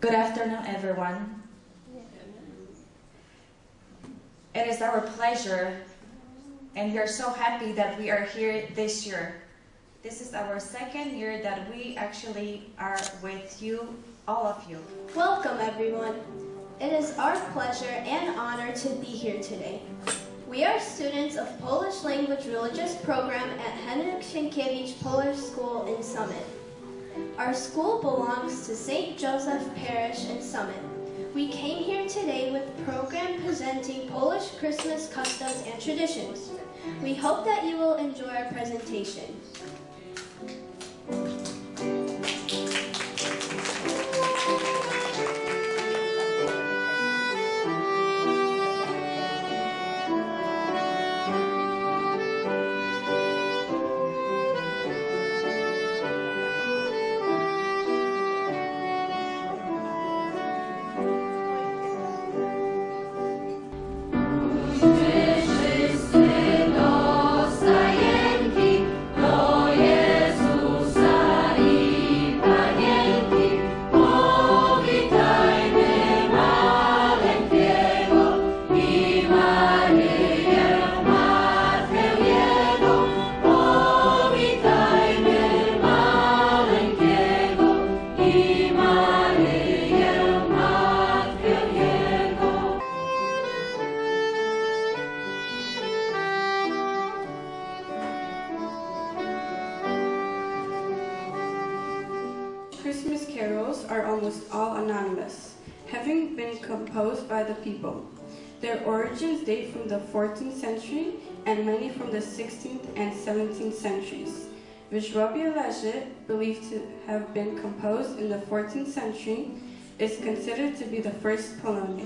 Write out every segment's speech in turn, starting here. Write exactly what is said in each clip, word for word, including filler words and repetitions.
Good afternoon, everyone. It is our pleasure, and we are so happy that we are here this year. This is our second year that we actually are with you, all of you. Welcome, everyone. It is our pleasure and honor to be here today. We are students of Polish Language Religious Program at Henryk Sienkiewicz Polish School in Summit. Our school belongs to Saint Joseph Parish in Summit. We came here today with a program presenting Polish Christmas customs and traditions. We hope that you will enjoy our presentation. Christmas carols are almost all anonymous, having been composed by the people. Their origins date from the fourteenth century and many from the sixteenth and seventeenth centuries. Wyżłobie Leży, believed to have been composed in the fourteenth century, is considered to be the first Polonia.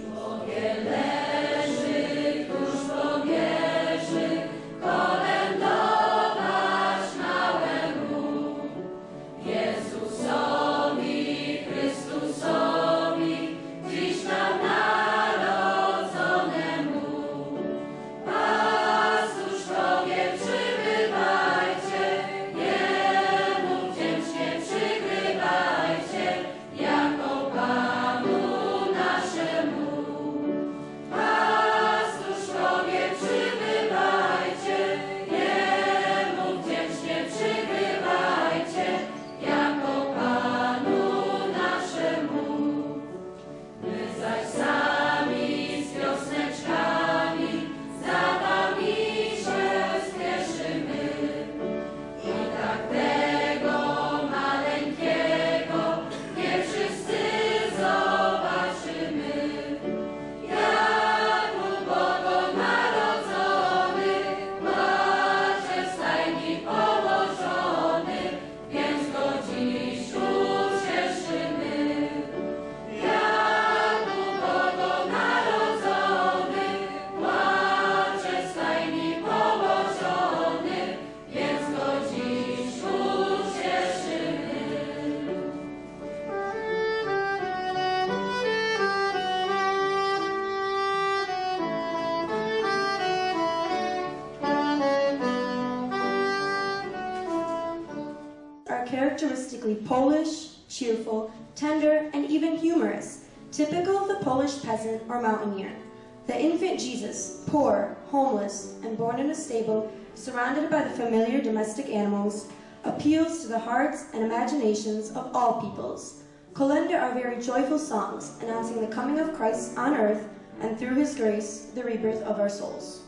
Characteristically Polish, cheerful, tender, and even humorous, typical of the Polish peasant or mountaineer. The infant Jesus, poor, homeless, and born in a stable, surrounded by the familiar domestic animals, appeals to the hearts and imaginations of all peoples. Kolędy are very joyful songs, announcing the coming of Christ on earth, and through his grace, the rebirth of our souls.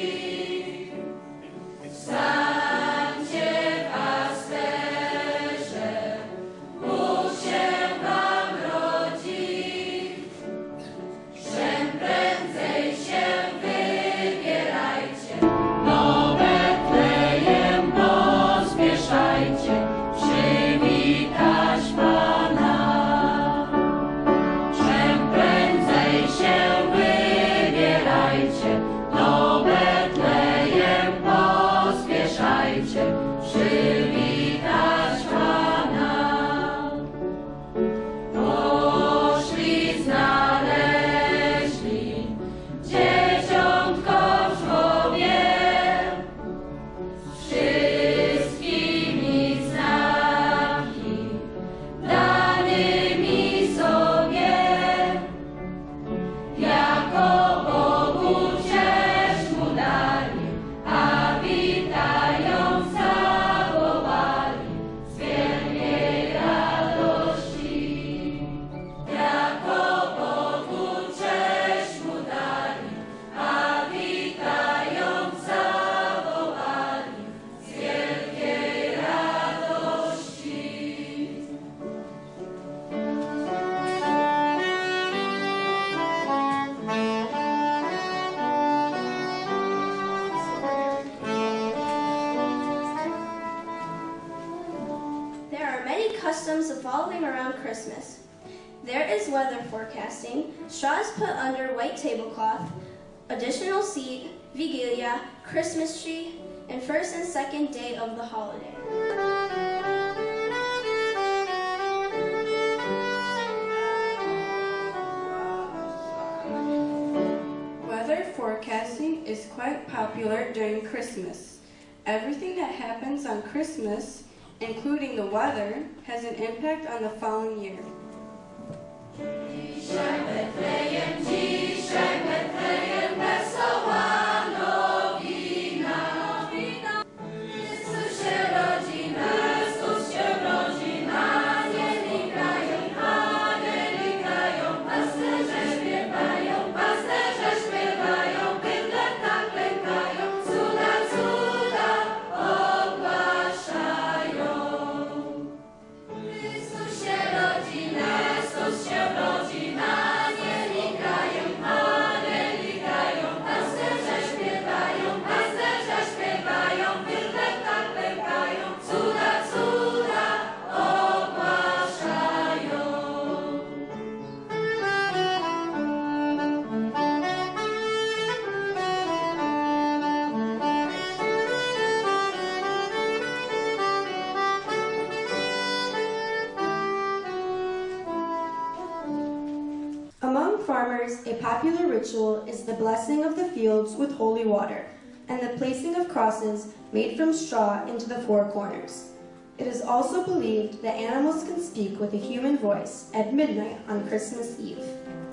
Stańcie w pasterze. revolving around Christmas. There is weather forecasting, straw is put under white tablecloth, additional seat, vigilia, Christmas tree, and first and second day of the holiday. Weather forecasting is quite popular during Christmas. Everything that happens on Christmas, including the weather, has an impact on the following year. Among farmers, a popular ritual is the blessing of the fields with holy water and the placing of crosses made from straw into the four corners. It is also believed that animals can speak with a human voice at midnight on Christmas Eve.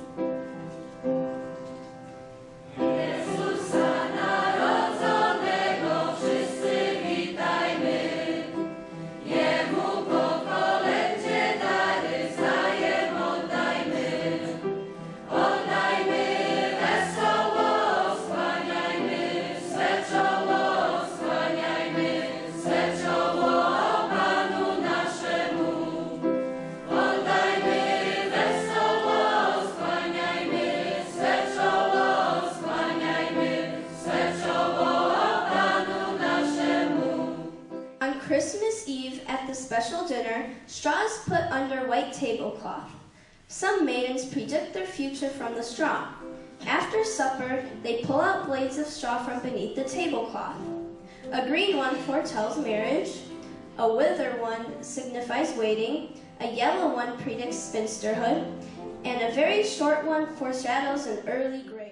Christmas Eve at the special dinner, straw is put under white tablecloth. Some maidens predict their future from the straw. After supper, they pull out blades of straw from beneath the tablecloth. A green one foretells marriage, a wither one signifies waiting, a yellow one predicts spinsterhood, and a very short one foreshadows an early grave.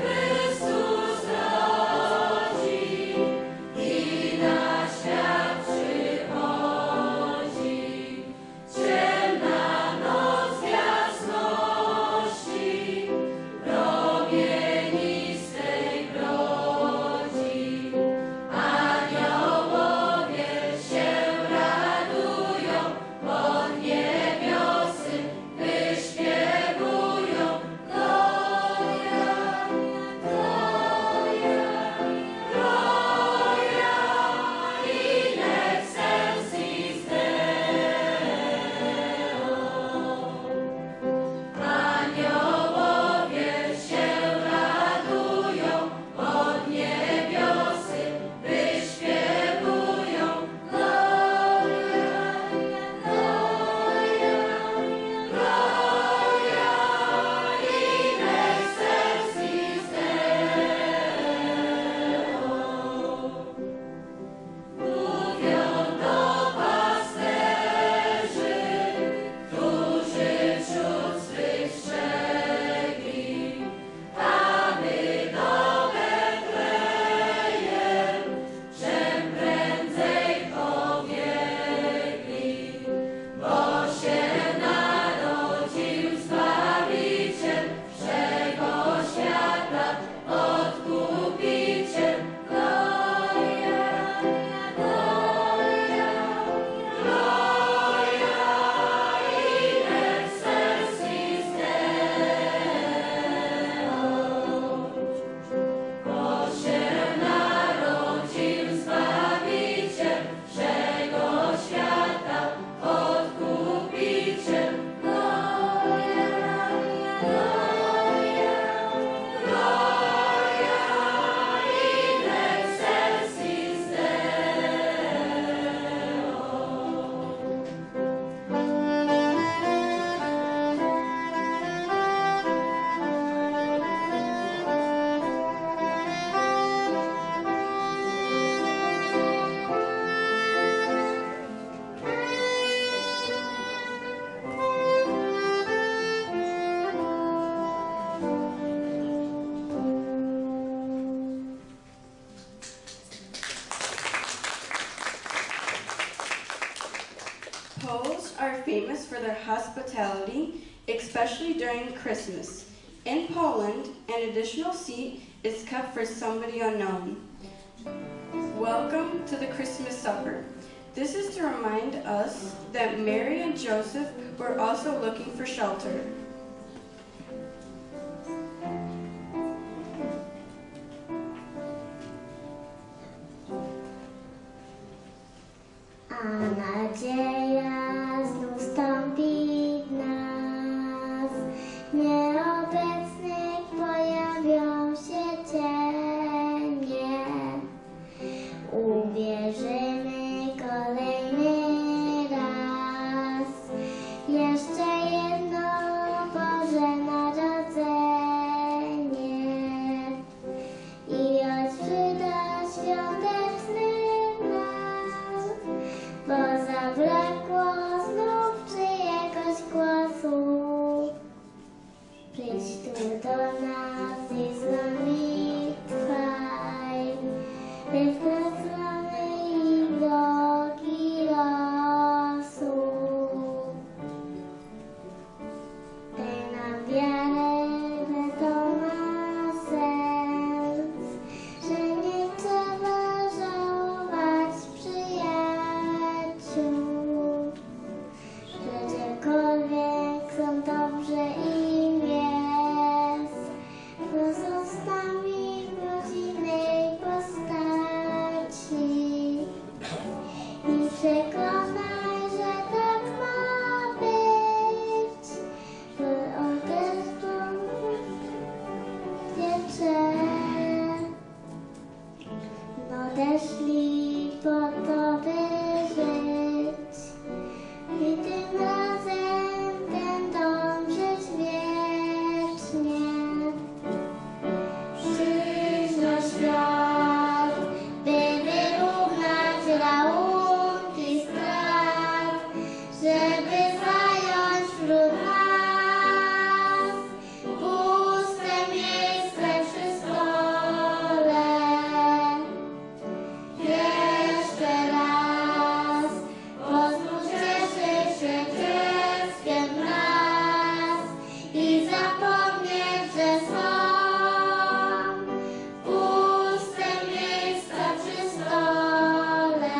Chrystus rodzi i na świat famous for their hospitality, especially during Christmas. In Poland, an additional seat is kept for somebody unknown. Welcome to the Christmas supper. This is to remind us that Mary and Joseph were also looking for shelter. A nadzieja znów stąpi w nas, nieobecnych pojawią się cienie. Uwierzymy kolejny raz, jeszcze jedno Boże Narodzenie. I choć przyda świąteczny mrok, bo zabrakło znów czyjegoś głosu, przyjdź tu do nas i z nami trwaj, by stracony i drogi losu. Daj nam wiarę, że to ma sens, że nie trzeba żałować przyjaciół, że gdziekolwiek są dobrze im jest, to są z nami w rodzinnej postaci. I przekonaj, że tak ma być, by on też wiecze. Odeszli po to, by żyć, i tym razem będą żyć wiecznie. Przyszło świat, by wyrównać rachunki strat, żeby zająć wśród nas puste miejsce przy stole. Jeszcze raz pozwól cieszyć się dzieckiem nas i zapomnieć, że są puste miejsca przy stole.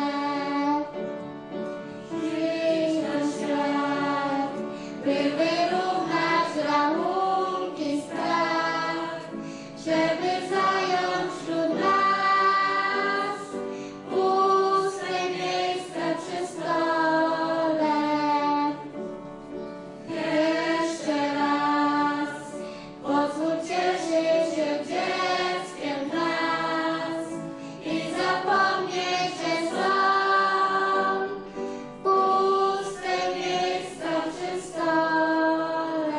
Przyszło świat, by wyrównać rachunki strat, żeby zająć wśród nas puste miejsca przy stole. Jeszcze raz pozwól cieszyć się dzieckiem nas i zapomnieć, że są puste miejsca przy stole.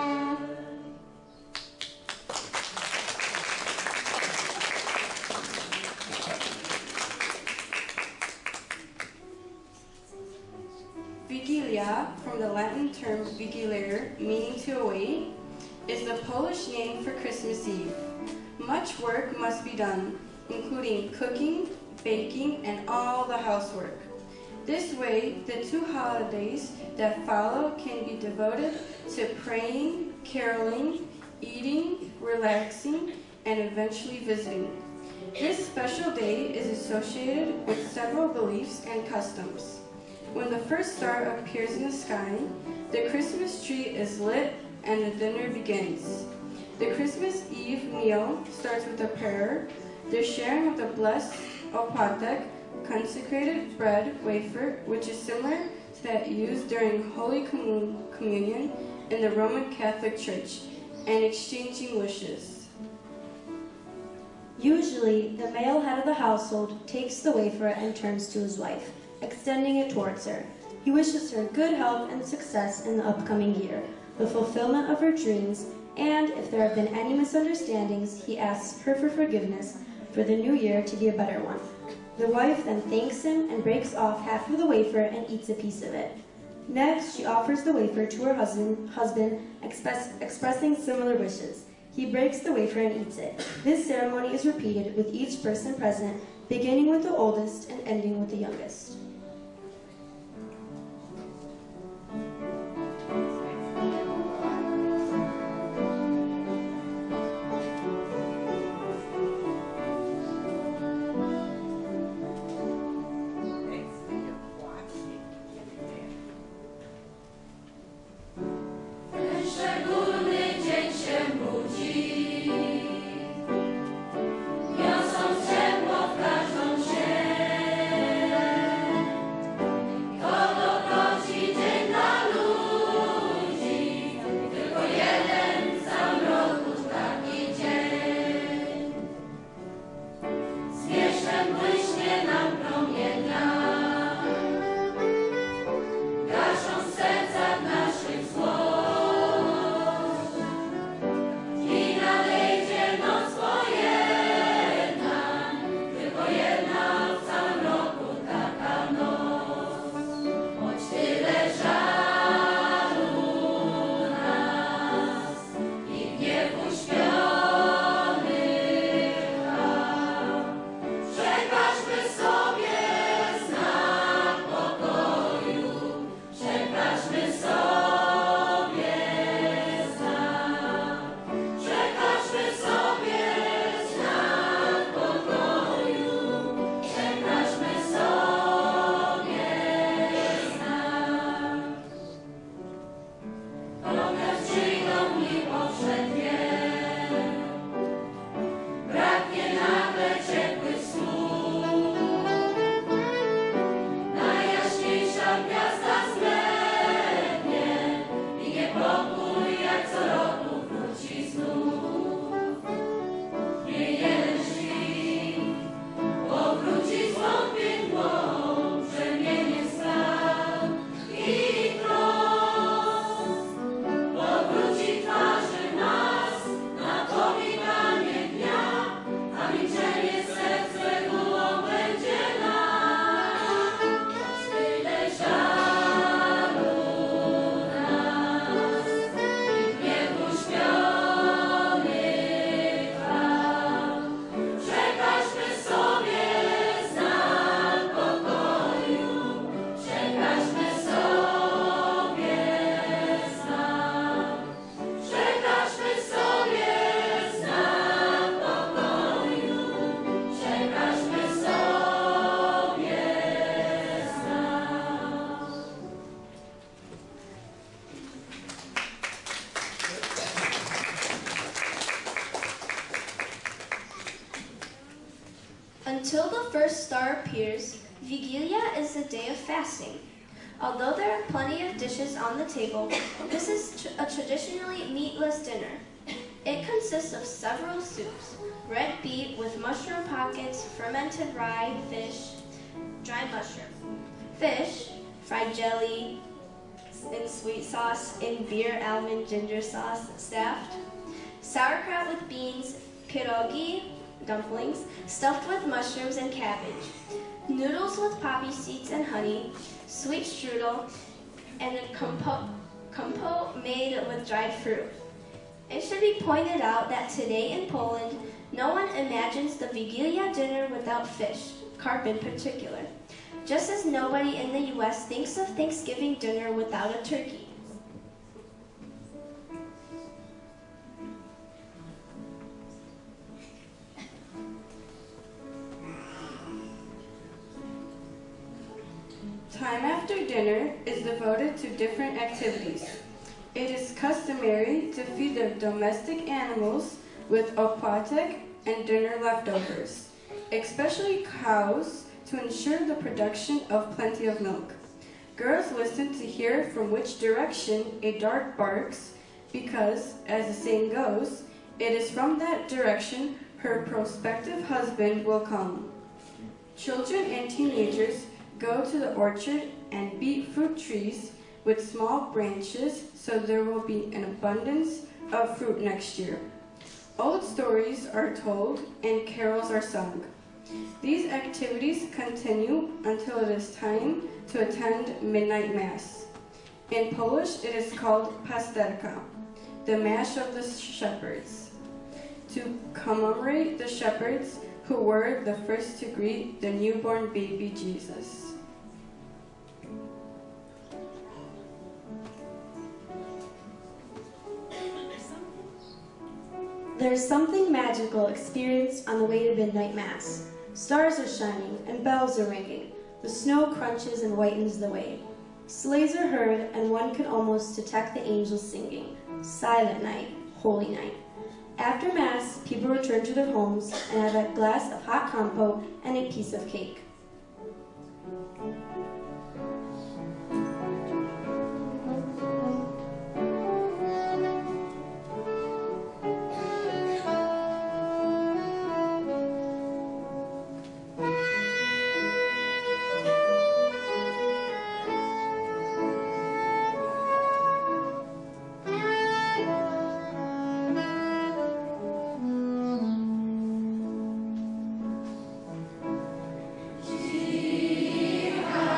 Vigilia, from the Latin term vigilare, meaning to await, is the Polish name for Christmas Eve. Much work must be done, including cooking, baking, and all the housework. This way, the two holidays that follow can be devoted to praying, caroling, eating, relaxing, and eventually visiting. This special day is associated with several beliefs and customs. When the first star appears in the sky, the Christmas tree is lit and the dinner begins. The Christmas Eve meal starts with a prayer, the sharing of the blessed opłatek, consecrated bread wafer, which is similar to that used during Holy Commun- Communion in the Roman Catholic Church, and exchanging wishes. Usually, the male head of the household takes the wafer and turns to his wife, extending it towards her. He wishes her good health and success in the upcoming year, the fulfillment of her dreams, and if there have been any misunderstandings, he asks her for forgiveness for the new year to be a better one. The wife then thanks him and breaks off half of the wafer and eats a piece of it. Next, she offers the wafer to her husband, husband express, expressing similar wishes. He breaks the wafer and eats it. This ceremony is repeated with each person present, beginning with the oldest and ending with the youngest. Until the first star appears, Vigilia is a day of fasting. Although there are plenty of dishes on the table, this is tr a traditionally meatless dinner. It consists of several soups: red beet with mushroom pockets, fermented rye, fish, dry mushroom, fish, fried jelly in sweet sauce, in beer, almond, ginger sauce, staffed, sauerkraut with beans, pierogi, dumplings, stuffed with mushrooms and cabbage, noodles with poppy seeds and honey, sweet strudel, and a compote, compote made with dried fruit. It should be pointed out that today in Poland, no one imagines the Vigilia dinner without fish, carp in particular, just as nobody in the U S thinks of Thanksgiving dinner without a turkey. Time after dinner is devoted to different activities. It is customary to feed the domestic animals with opłatek and dinner leftovers, especially cows, to ensure the production of plenty of milk. Girls listen to hear from which direction a dart barks because, as the saying goes, it is from that direction her prospective husband will come. Children and teenagers go to the orchard and beat fruit trees with small branches so there will be an abundance of fruit next year. Old stories are told and carols are sung. These activities continue until it is time to attend midnight mass. In Polish, it is called pasterka, the mass of the shepherds, to commemorate the shepherds who were the first to greet the newborn baby Jesus. There's something magical experienced on the way to midnight mass. Stars are shining and bells are ringing. The snow crunches and whitens the way. Sleighs are heard and one can almost detect the angels singing. Silent night, holy night. After mass, people return to their homes and have a glass of hot compote and a piece of cake. Cicha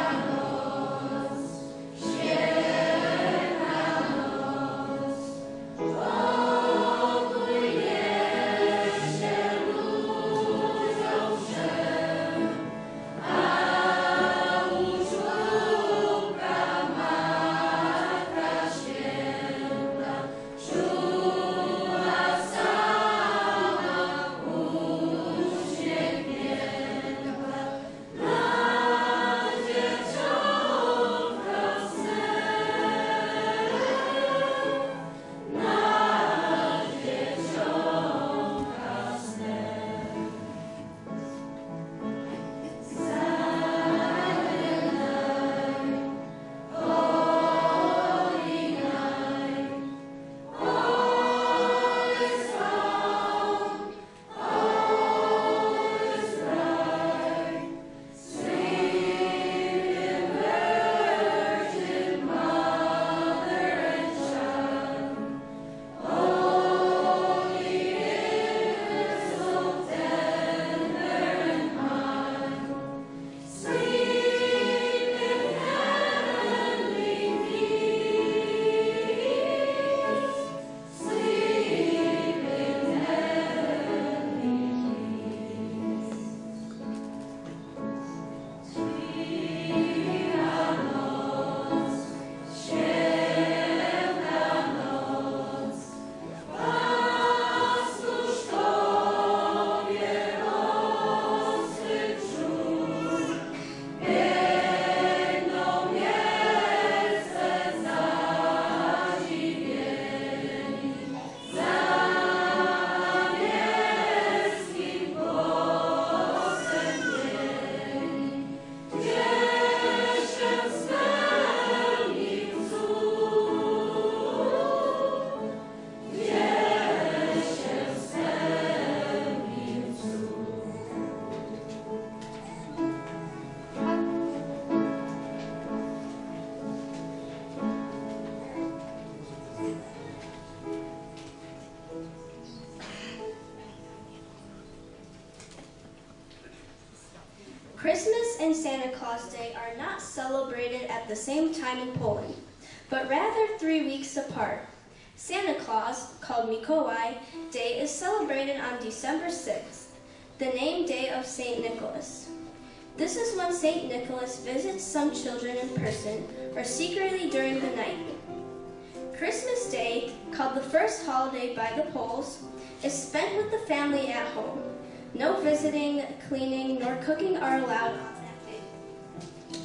Christmas and Santa Claus Day are not celebrated at the same time in Poland, but rather three weeks apart. Santa Claus, called Mikołaj Day, is celebrated on December sixth, the name day of Saint Nicholas. This is when Saint Nicholas visits some children in person or secretly during the night. Christmas Day, called the first holiday by the Poles, is spent with the family at home. No visiting, cleaning, nor cooking are allowed on that day.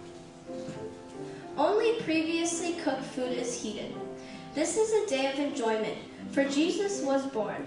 Only previously cooked food is heated. This is a day of enjoyment, for Jesus was born.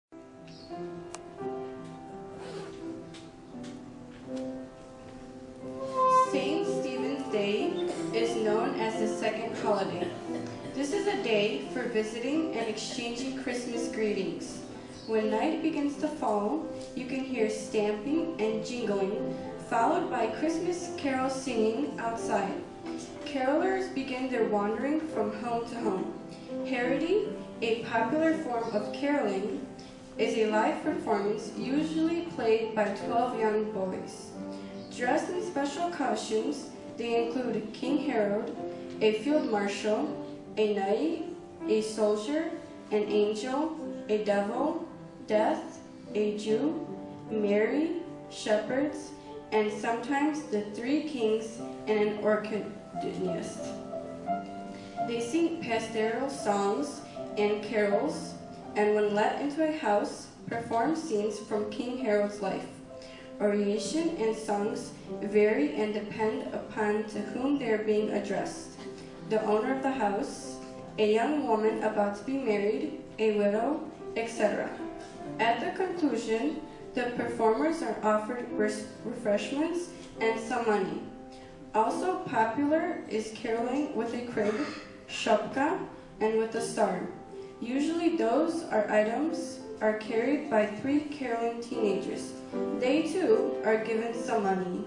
Saint Stephen's Day is known as the second holiday. This is a day for visiting and exchanging Christmas greetings. When night begins to fall, you can hear stamping and jingling, followed by Christmas carols singing outside. Carolers begin their wandering from home to home. Harody, a popular form of caroling, is a live performance usually played by twelve young boys. Dressed in special costumes, they include King Herod, a field marshal, a knight, a soldier, an angel, a devil, Death, a Jew, Mary, shepherds, and sometimes the three kings and an organist. They sing pastoral songs and carols, and when let into a house, perform scenes from King Herod's life. Oration and songs vary and depend upon to whom they are being addressed: the owner of the house, a young woman about to be married, a widow, et cetera. At the conclusion, the performers are offered refreshments and some money. Also popular is caroling with a crib, szopka, and with a star. Usually those are items are carried by three caroling teenagers. They too are given some money.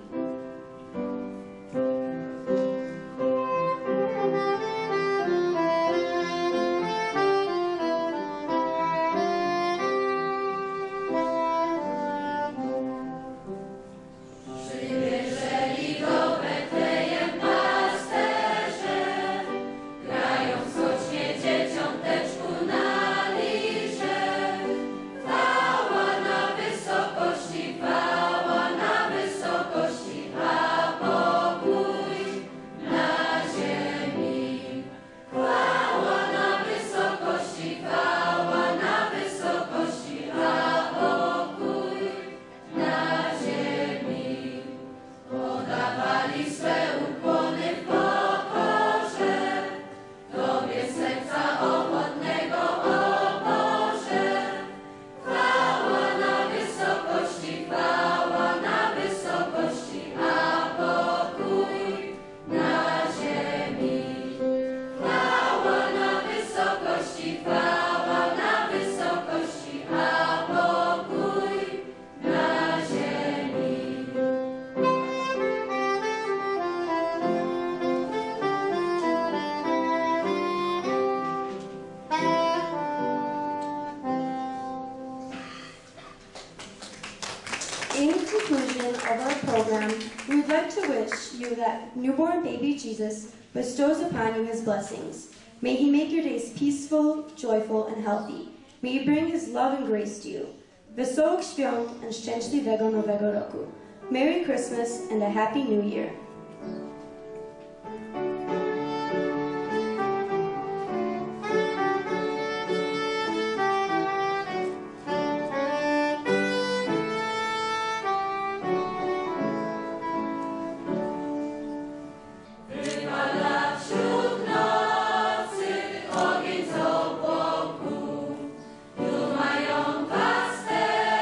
In conclusion of our program, we would like to wish you that newborn baby Jesus bestows upon you his blessings. May he make your days peaceful, joyful, and healthy. May he bring his love and grace to you. Wesołych świąt and szczęśliwego nowego roku. Merry Christmas and a Happy New Year.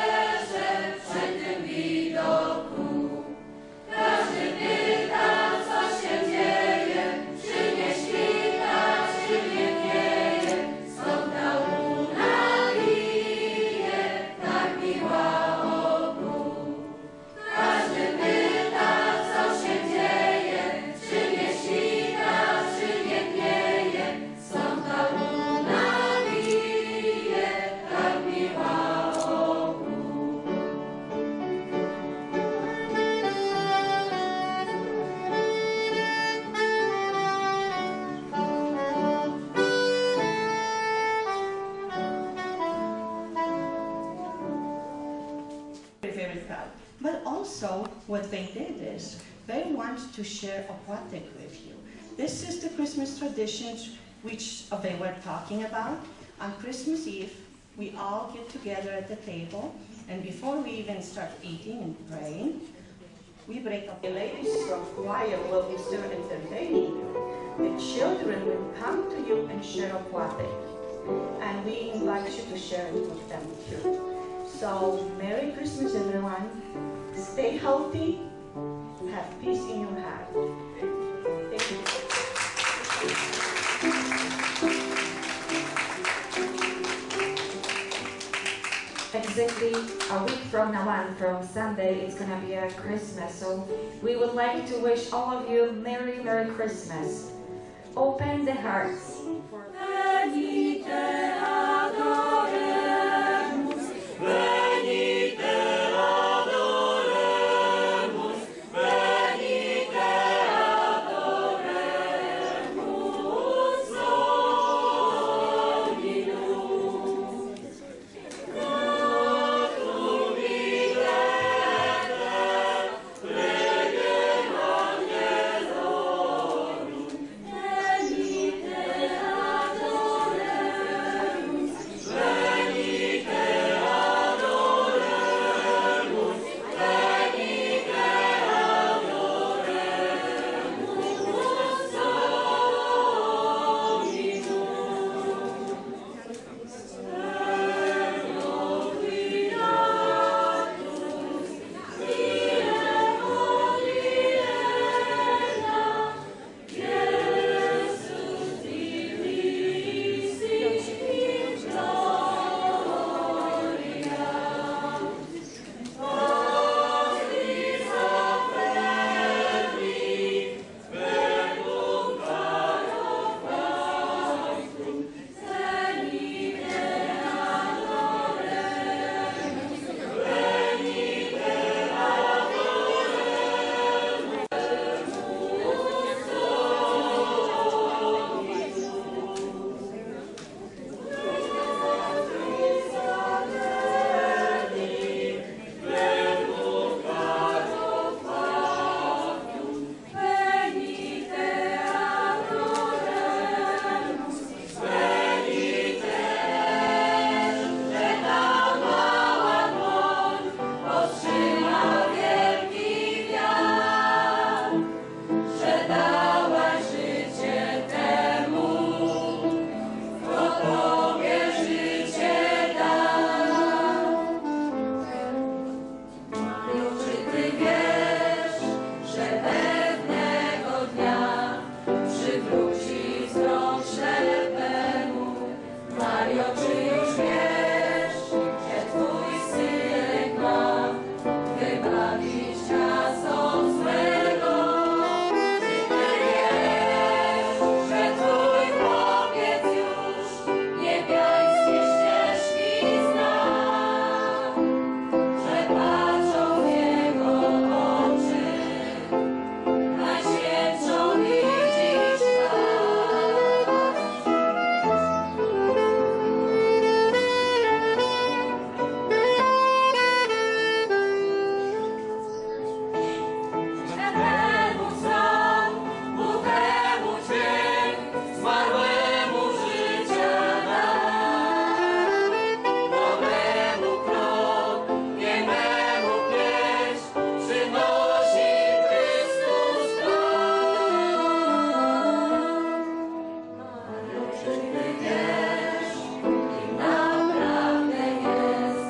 Każdy pyta, So what they did is they want to share opłatek with you. This is the Christmas traditions which they were talking about. On Christmas Eve, we all get together at the table, and before we even start eating and praying, we break up. The ladies from choir will be still entertaining you. The children will come to you and share opłatek, and we invite you to share it with them too. So, Merry Christmas, everyone. Stay healthy. Have peace in your heart. Thank you. Exactly a week from now on, from Sunday, it's gonna be a Christmas. So we would like to wish all of you Merry, Merry Christmas. Open the hearts.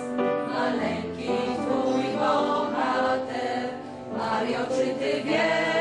Mario, czy ty wiesz?